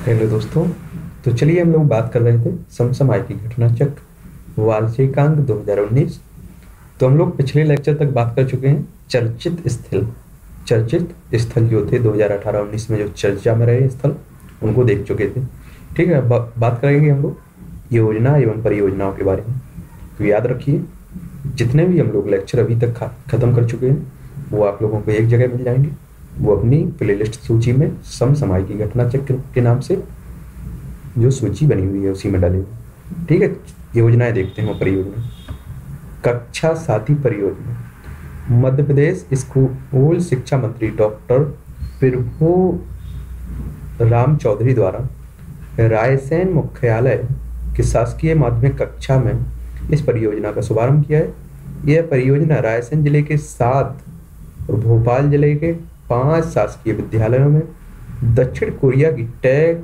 Hello दोस्तों। तो चलिए हम लोग बात कर रहे थे समसमाय की घटना चक्र वार्षिकांक 2019। तो हम लोग पिछले लेक्चर तक बात कर चुके हैं चर्चित स्थल जो थे 2018-19 में जो चर्चा में रहे स्थल उनको देख चुके थे। ठीक है, अब बात करेंगे हम लोग योजना एवं परियोजनाओं के बारे में। तो याद रखिए, जितने भी हम लोग लेक्चर अभी तक खत्म कर चुके हैं वो आप लोगों को एक जगह मिल जाएंगे। वो अपनी प्लेलिस्ट सूची में समसमाय की घटना चक्र के नाम से जो सूची बनी हुई है उसी में डाले हुए। ठीक है, योजनाएं देखते हैं। वो परियोजना कक्षा साथी परियोजना मध्य प्रदेश स्कूल शिक्षा मंत्री डॉक्टर प्रभु राम चौधरी द्वारा रायसेन मुख्यालय के शासकीय माध्यमिक कक्षा में इस परियोजना का शुभारंभ किया है। यह परियोजना रायसेन जिले के 7 और भोपाल जिले के 5 शासकीय विद्यालयों में दक्षिण कोरिया की टेक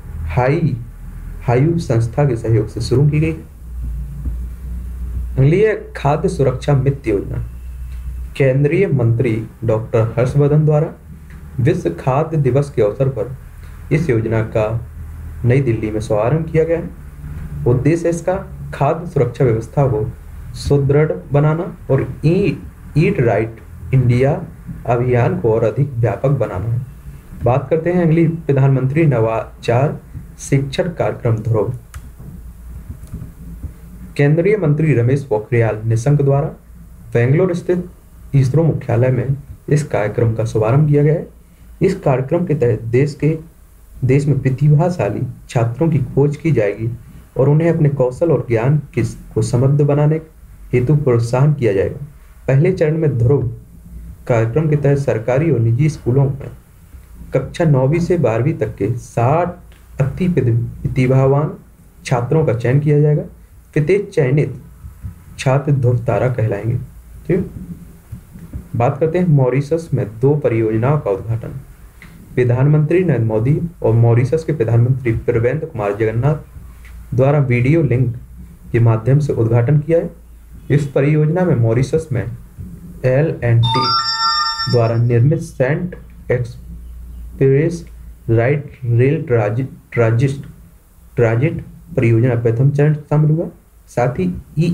हायू संस्था के सहयोग से शुरू की गई। अगली है खाद्य सुरक्षा मित्र योजना। केंद्रीय मंत्री डॉक्टर हर्षवर्धन द्वारा विश्व खाद्य दिवस के अवसर पर इस योजना का नई दिल्ली में शुभारंभ किया गया है। उद्देश्य इसका खाद्य सुरक्षा व्यवस्था को सुदृढ़ बनाना और ईट राइट इंडिया अभियान को और अधिक व्यापक बनाना है। बात करते हैं अगली प्रधानमंत्री नवाचार शिक्षण कार्यक्रम ध्रुव। केंद्रीय मंत्री रमेश पोखरियाल निशंक द्वारा बेंगलुरु स्थित इसरो मुख्यालय में इस कार्यक्रम का शुभारंभ किया गया है। इस कार्यक्रम के तहत देश में प्रतिभाशाली छात्रों की खोज की जाएगी और उन्हें अपने कौशल और ज्ञान को समृद्ध बनाने हेतु प्रोत्साहन किया जाएगा। पहले चरण में ध्रुव कार्यक्रम के तहत सरकारी और निजी स्कूलों में कक्षा 9वीं से 12वीं तक के 60 अति प्रतिभावान छात्रों का चयन किया जाएगा। प्रत्येक चयनित छात्र ध्रुव तारा कहलाएंगे। ठीक, बात करते हैं मॉरिशस में 2 परियोजनाओं का उद्घाटन। प्रधानमंत्री नरेंद्र मोदी और मॉरिशस के प्रधानमंत्री प्रविंद कुमार जगन्नाथ द्वारा वीडियो लिंक के माध्यम से उद्घाटन किया है। इस परियोजना में मॉरिशस में L&T द्वारा निर्मित सेंट एक्सप्रेस लाइट रेल ट्रांजिट परियोजना प्रथम चरण शामिल हुआ। साथ ही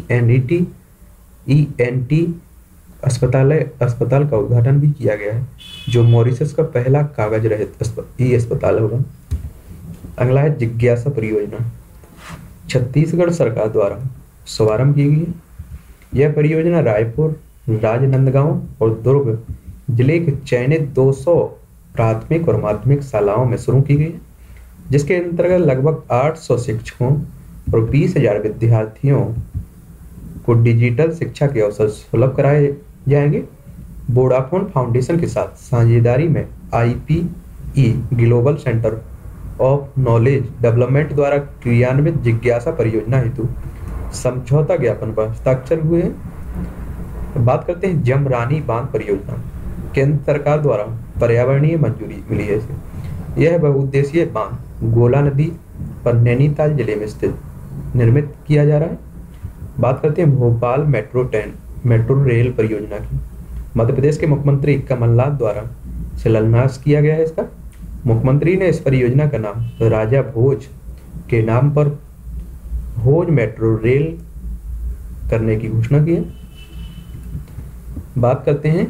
ENT अस्पताल का उद्घाटन भी किया गया है, जो मॉरिशस का पहला कागज रहित अस्पताल होगा। अगला है जिज्ञासा परियोजना। छत्तीसगढ़ सरकार द्वारा शुभारंभ की गई है। यह परियोजना रायपुर, राजनांदगांव और दुर्ग जिले के चयनित 200 प्राथमिक और माध्यमिक शालाओं में शुरू की गई है, जिसके अंतर्गत लगभग 800 शिक्षकों और 20,000 विद्यार्थियों को डिजिटल शिक्षा के अवसर सुलभ कराए जाएंगे। वोडाफोन फाउंडेशन के साथ साझेदारी में IPE global centre of knowledge development द्वारा क्रियान्वित जिज्ञासा परियोजना हेतु समझौता ज्ञापन पर हस्ताक्षर हुए हैं। बात करते हैं जमरानी बांध परियोजना। केंद्र सरकार द्वारा पर्यावरणीय मंजूरी मिली है इसे। यह बहुउद्देशीय बांध गोला नदी पर नैनीताल जिले में स्थित निर्मित किया जा रहा है। बात करते हैं भोपाल मेट्रो रेल परियोजना की। मध्य प्रदेश के मुख्यमंत्री कमलनाथ द्वारा शिलान्यास किया गया है इसका। मुख्यमंत्री ने इस परियोजना का नाम राजा भोज के नाम पर भोज मेट्रो रेल करने की घोषणा की है। बात करते हैं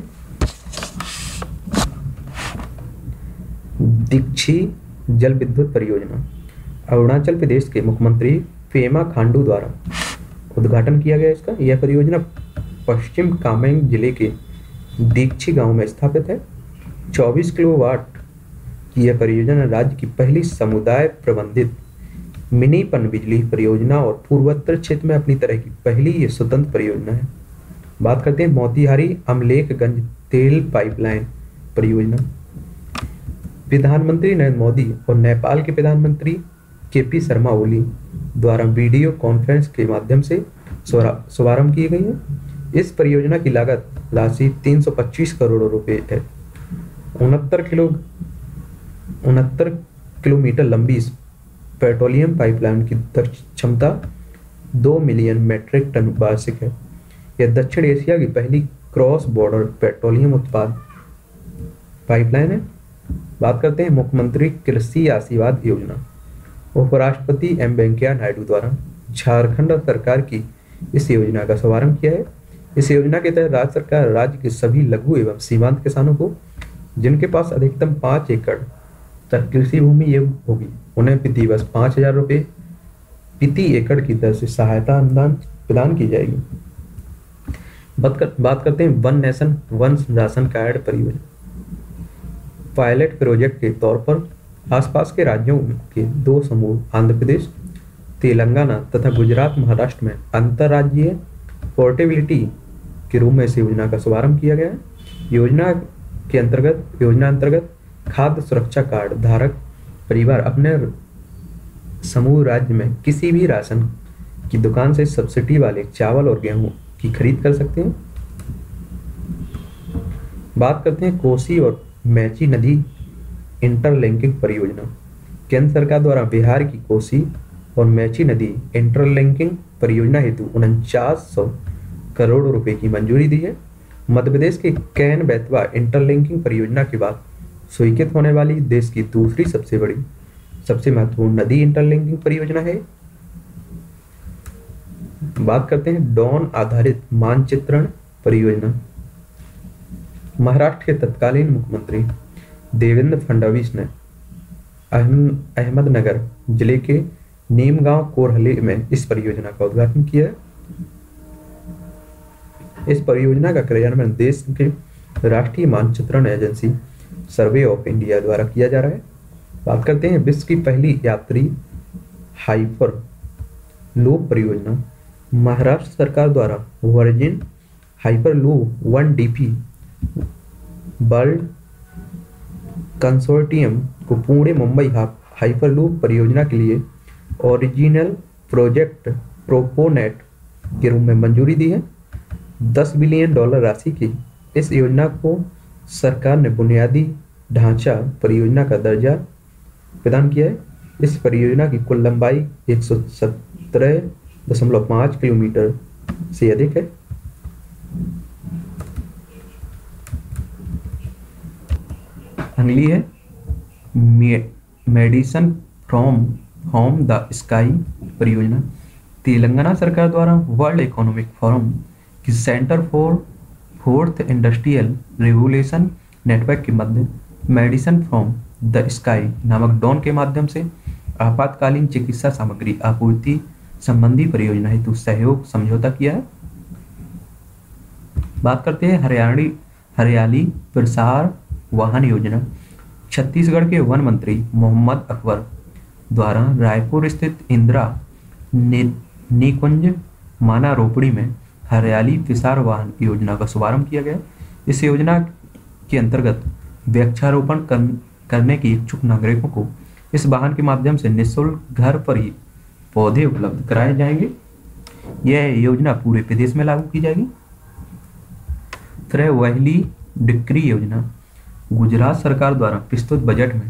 दीक्षी जल विद्युत परियोजना। अरुणाचल प्रदेश के मुख्यमंत्री पेमा खांडू द्वारा उद्घाटन किया गया इसका। यह परियोजना पश्चिम कामेंग जिले के दीक्षी गांव में स्थापित है। 24 किलोवाट की यह परियोजना राज्य की पहली समुदाय प्रबंधित मिनी पनबिजली परियोजना और पूर्वोत्तर क्षेत्र में अपनी तरह की पहली ये स्वतंत्र परियोजना है। बात करते हैं मोतिहारी अमलेखगंज तेल पाइपलाइन परियोजना। प्रधानमंत्री नरेंद्र मोदी और नेपाल के प्रधानमंत्री KP शर्मा ओली द्वारा वीडियो कॉन्फ्रेंस के माध्यम से शुभारंभ की गई है। इस परियोजना की लागत राशि 325 करोड़ रुपए है। 69 किलोमीटर लंबी इस पेट्रोलियम पाइपलाइन की क्षमता 2 मिलियन मीट्रिक टन वार्षिक है। यह दक्षिण एशिया की पहली क्रॉस बॉर्डर पेट्रोलियम उत्पाद पाइपलाइन है। बात करते हैं मुख्यमंत्री कृषि आशीर्वाद योजना। उपराष्ट्रपति एम वेंकैया नायडू द्वारा झारखंड सरकार की इस योजना का शुभारंभ किया है। इस योजना के तहत राज्य सरकार राज्य के सभी लघु एवं सीमांत किसानों को जिनके पास अधिकतम 5 एकड़ तक कृषि भूमि ये होगी, उन्हें प्रति वर्ष 5,000 रुपये प्रति एकड़ की दर से सहायता अनुदान प्रदान की जाएगी। बात करते हैं one nation one ration card परियोजना। पायलट प्रोजेक्ट के तौर पर आसपास के राज्यों के 2 समूह आंध्र प्रदेश, तेलंगाना तथा गुजरात महाराष्ट्र में अंतर्राज्यीय पोर्टेबिलिटी के रूप में इस योजना का शुभारंभ किया गया है। योजना अंतर्गत खाद्य सुरक्षा कार्ड धारक परिवार अपने समूह राज्य में किसी भी राशन की दुकान से सब्सिडी वाले चावल और गेहूं की खरीद कर सकते हैं। बात करते हैं कोसी और मेची नदी इंटरलिंकिंग परियोजना। केंद्र सरकार द्वारा बिहार की कोसी और मेची नदी इंटरलिंकिंग परियोजना हेतु 4900 करोड़ रुपए की मंजूरी दी है। मध्य प्रदेश के कैन बेतवा इंटरलिंकिंग परियोजना के बाद स्वीकृत होने वाली देश की दूसरी सबसे महत्वपूर्ण नदी इंटरलिंकिंग परियोजना है। बात करते हैं ड्रोन आधारित मानचित्रण परियोजना। महाराष्ट्र के तत्कालीन मुख्यमंत्री देवेंद्र फडणवीस ने अहमदनगर जिले के नीमगांव कोरहले में इस परियोजना का उद्घाटन किया है। इस परियोजना का क्रियान्वयन देश के राष्ट्रीय मानचित्रण एजेंसी सर्वे ऑफ इंडिया द्वारा किया जा रहा है। बात करते हैं विश्व की पहली यात्री हाइपर लूप परियोजना। महाराष्ट्र सरकार द्वारा Virgin Hyperloop 1DP World consortium को पुणे मुंबई हाइपर लूप परियोजना के लिए ओरिजिनल प्रोजेक्ट प्रोपोनेट के रूप में मंजूरी दी है। $10 बिलियन राशि की इस योजना को सरकार ने बुनियादी ढांचा परियोजना का दर्जा प्रदान किया है। इस परियोजना की कुल लंबाई 117.5 किलोमीटर से अधिक है। अगली है medicine from home the sky परियोजना। तेलंगाना सरकार द्वारा वर्ल्ड इकोनॉमिक फोरम की Centre for Fourth Industrial Revolution Network के मध्य मेडिसिन फ्रॉम द स्काई नामक ड्रोन के माध्यम से आपातकालीन चिकित्सा सामग्री आपूर्ति संबंधी परियोजना हेतु सहयोग समझौता किया है। बात करते हैं हरियाली प्रसार वाहन योजना। छत्तीसगढ़ के वन मंत्री मोहम्मद अकबर द्वारा रायपुर स्थित इंदिरा निकुंज माना रोपड़ी में हरियाली प्रसार वाहन योजना का शुभारंभ किया गया। इस योजना के अंतर्गत वृक्षारोपण करने के इच्छुक नागरिकों को इस वाहन के माध्यम से निःशुल्क घर पर ही पौधे उपलब्ध कराए जाएंगे। यह योजना पूरे प्रदेश में लागू की जाएगी। वहली डिक्री योजना। गुजरात सरकार द्वारा प्रस्तुत बजट में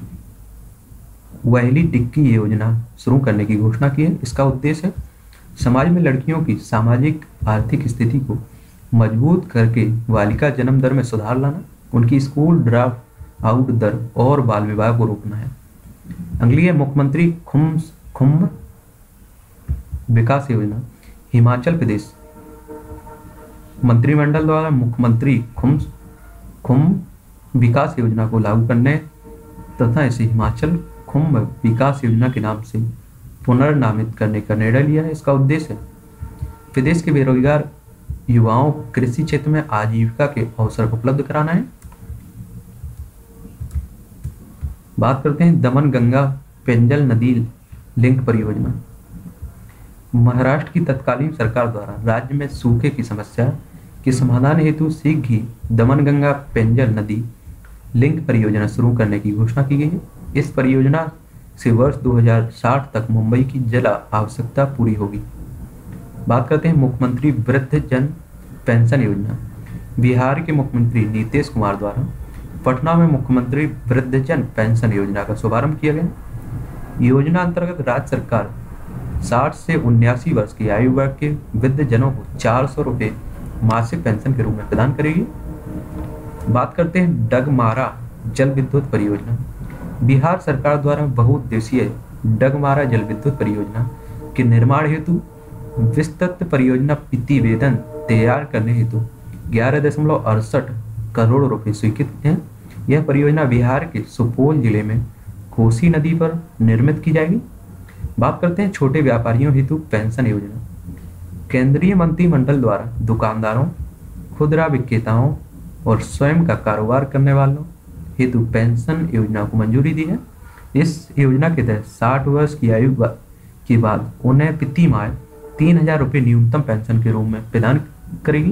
वहली डिक्री योजना शुरू करने की घोषणा की है। इसका उद्देश्य है समाज में लड़कियों की सामाजिक आर्थिक स्थिति को मजबूत करके बालिका जन्म दर में सुधार लाना, उनकी स्कूल ड्रॉप आउट दर और बाल विवाह को रोकना है। अगली है मुख्यमंत्री खुम्ब विकास योजना। हिमाचल प्रदेश मंत्रिमंडल द्वारा मुख्यमंत्री खुम्ब विकास योजना को लागू करने तथा इसे हिमाचल खुम्ब विकास योजना के नाम से पुनर्नामित करने का निर्णय लिया है। इसका उद्देश्य प्रदेश के बेरोजगार युवाओं को कृषि क्षेत्र में आजीविका के अवसर उपलब्ध कराना है। बात करते हैं दमन गंगा पेंजल नदी लिंक परियोजना। महाराष्ट्र की तत्कालीन सरकार द्वारा राज्य में सूखे की समस्या के समाधान हेतु शीघ्र ही दमन गंगा पेंजल नदी लिंक परियोजना शुरू करने की घोषणा की गई है। इस परियोजना से वर्ष 2060 तक मुंबई की जल आवश्यकता पूरी होगी। बात करते हैं मुख्यमंत्री वृद्धजन पेंशन योजना। बिहार के मुख्यमंत्री नीतीश कुमार द्वारा पटना में मुख्यमंत्री वृद्धजन पेंशन योजना का शुभारंभ किया गया। योजना अंतर्गत राज्य सरकार 60 से 79 वर्ष की आयु वर्ग के वृद्धजनों को 400 रुपये मासिक पेंशन के रूप में प्रदान करेगी। बात करते हैं डगमारा जल विद्युत परियोजना। बिहार सरकार द्वारा बहुउद्देशीय डगमारा जल विद्युत परियोजना के निर्माण हेतु विस्तृत परियोजना प्रतिवेदन तैयार करने हेतु 11.68 करोड़ रुपए स्वीकृत हैं। यह परियोजना बिहार के सुपौल जिले में कोसी नदी पर निर्मित की जाएगी। बात करते हैं छोटे व्यापारियों हेतु पेंशन योजना। केंद्रीय मंत्रिमंडल द्वारा दुकानदारों, खुदरा विक्रेताओं और स्वयं का कारोबार करने वालों हेतु पेंशन योजना को मंजूरी दी है। इस योजना के तहत 60 वर्ष की आयु के बाद उन्हें प्रति माह 3,000 रुपये न्यूनतम पेंशन के रूप में प्रदान करेगी।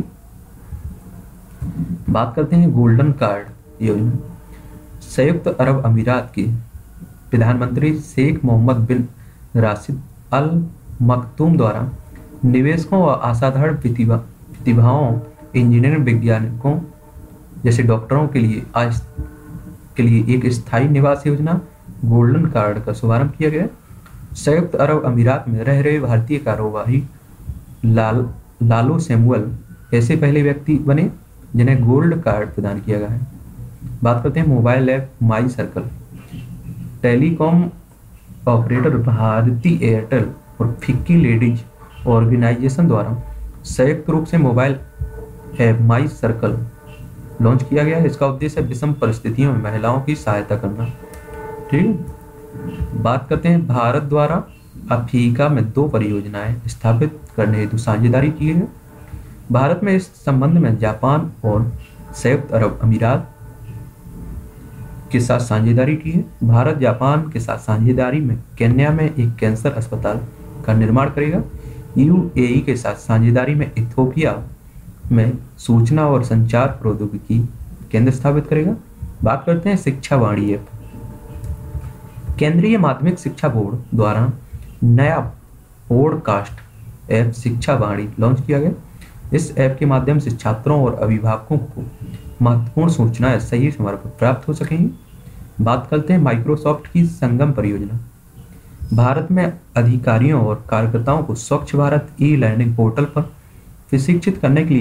बात करते हैं गोल्डन कार्ड योजना। संयुक्त अरब अमीरात के प्रधानमंत्री शेख मोहम्मद बिन राशिद अल मखतूम द्वारा निवेशकों व असाधारण प्रतिभाओं, इंजीनियरिंग वैज्ञानिकों जैसे डॉक्टरों के लिए एक स्थायी निवास योजना गोल्डन कार्ड का शुभारंभ किया गया। संयुक्त अरब अमीरात में रह रहे भारतीय कारोबारी लालू सैमुअल ऐसे पहले व्यक्ति बने जिन्हें गोल्ड कार्ड प्रदान किया गया है। बात करते हैं mobile app My Circle. Telecom operator Bharti Airtel और फिक्की लेडीज ऑर्गेनाइजेशन द्वारा संयुक्त रूप से mobile app My Circle launch किया गया है। इसका उद्देश्य विषम परिस्थितियों में महिलाओं की सहायता करना। ठीक है। बात करते हैं भारत द्वारा अफ्रीका में 2 परियोजनाएं स्थापित करने हेतु साझेदारी की है। भारत में इस संबंध में जापान और संयुक्त अरब अमीरात के साथ साझेदारी की है। भारत जापान के साथ साझेदारी में केन्या में एक कैंसर अस्पताल का निर्माण करेगा। यूएई के साथ साझेदारी में इथियोपिया में सूचना और संचार प्रौद्योगिकी केंद्र स्थापित करेगा। बात करते हैं शिक्षा वाणी ऐप। केंद्रीय माध्यमिक शिक्षा बोर्ड द्वारा नया पॉडकास्ट ऐप शिक्षा वाणी लॉन्च किया गया। इस ऐप के माध्यम से छात्रों और अभिभावकों को महत्वपूर्ण सूचनाएं सही समय पर प्राप्त हो सकेंगी। बात करते हैं माइक्रोसॉफ्ट की संगम परियोजना। भारत में अधिकारियों और कार्यकर्ताओं को स्वच्छ भारत ई लर्निंग पोर्टल पर प्रशिक्षित करने के लिए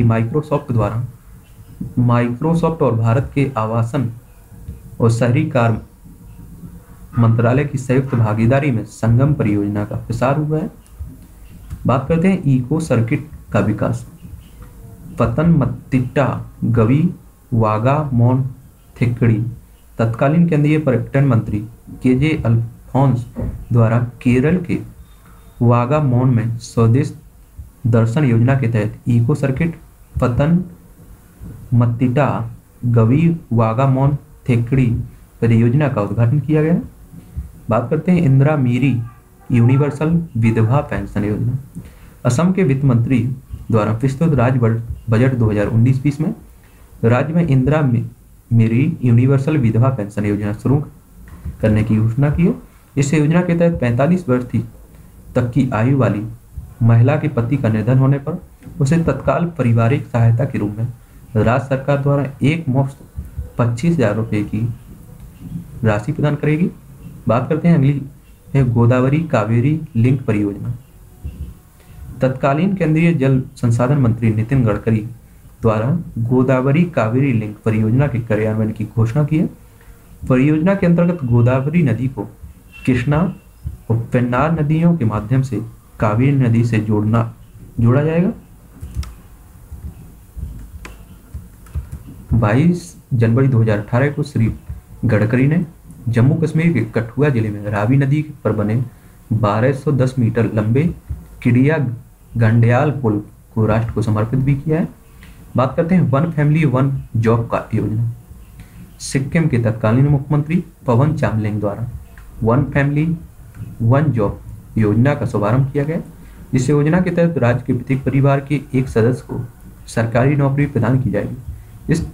माइक्रोसॉफ्ट और भारत के आवासन और शहरी कार्य मंत्रालय की संयुक्त भागीदारी में संगम परियोजना का प्रसार हुआ है। बात करते हैं इको सर्किट का विकास। पतनमतिट्टा, गवी, वागामोन, थिक्कड़ी। तत्कालीन केंद्रीय पर्यटन मंत्री केजे अल्फोंस द्वारा केरल के वागामोन में स्वदेश दर्शन योजना के तहत इको सर्किट पतनमतिट्टा, गवी, वागामोन, थिक्कड़ी परियोजना का उद्घाटन किया गया। बात करते हैं इंदिरा मेरी यूनिवर्सल विधवा पेंशन योजना। असम के वित्त मंत्री द्वारा प्रस्तुत राज्य बजट 2019-20 में राज्य में इंदिरा मेरी यूनिवर्सल विधवा पेंशन योजना शुरू करने की घोषणा की है। इस योजना के तहत 45 वर्ष तक की आयु वाली महिला के पति का निधन होने पर उसे तत्काल पारिवारिक सहायता के रूप में राज्य सरकार द्वारा एक मुश्त 25,000 रुपये की राशि प्रदान करेगी। बात करते हैं अगली है गोदावरी कावेरी लिंक परियोजना। तत्कालीन केंद्रीय जल संसाधन मंत्री नितिन गडकरी द्वारा गोदावरी कावेरी लिंक परियोजना के कार्यान्वयन की घोषणा की है। परियोजना के अंतर्गत गोदावरी नदी को कृष्णा और पेन्नार नदियों के माध्यम से कावेरी नदी से जोड़ा जाएगा। 22 जनवरी 2018 को श्री गडकरी ने जम्मू कश्मीर के कठुआ जिले में रावी नदी पर बने 1210 मीटर लंबे किडिया गंडयाल पुल को राष्ट्र को समर्पित भी किया है। बात करते हैं वन फैमिली वन जॉब का योजना। सिक्किम के तत्कालीन मुख्यमंत्री पवन चामलिंग द्वारा वन फैमिली वन जॉब योजना का शुभारंभ किया गया। इस योजना के तहत राज्य के प्रत्येक परिवार के एक सदस्य को सरकारी नौकरी प्रदान की जाएगी। इस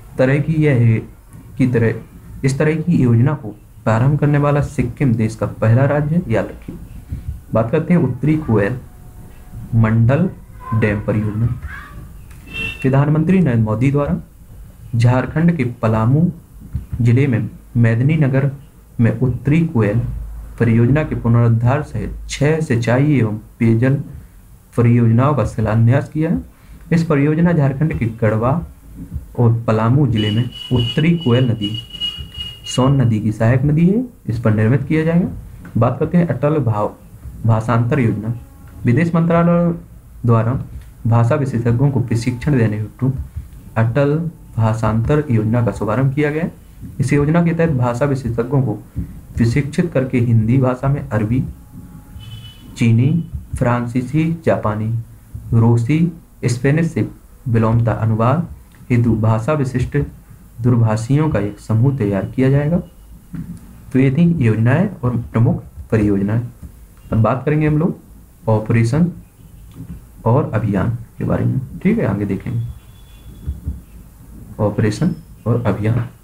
तरह की योजना को प्रारंभ करने वाला सिक्किम देश का पहला राज्य है, याद रखिए। बात करते हैं उत्तरी कोयल मंडल डैम परियोजना। प्रधानमंत्री नरेंद्र मोदी द्वारा झारखंड के पलामू जिले में मेदिनीनगर में उत्तरी कोयल परियोजना के पुनरुद्धार सहित 6 सिंचाई एवं पेयजल परियोजनाओं का शिलान्यास किया है। इस परियोजना झारखंड के गढ़वा और पलामू जिले में उत्तरी कोयल नदी सोन नदी की सहायक नदी है, इस पर निर्मित किया जाएगा। बात करते हैं अटल भाषांतर योजना। विदेश मंत्रालय द्वारा भाषा विशेषज्ञों को प्रशिक्षण देने हेतु अटल भाषांतर योजना का शुभारंभ किया गया। इस योजना के तहत भाषा विशेषज्ञों को प्रशिक्षित करके हिंदी भाषा में अरबी, चीनी, फ्रांसीसी, जापानी, रूसी, स्पेनिश से विलोमता अनुवाद हेतु भाषा विशिष्ट दूरभाषियों का एक समूह तैयार किया जाएगा। तो ये थी योजनाएं और प्रमुख परियोजनाएं। अब बात करेंगे हम लोग ऑपरेशन और अभियान के बारे में। ठीक है, आगे देखेंगे ऑपरेशन और अभियान।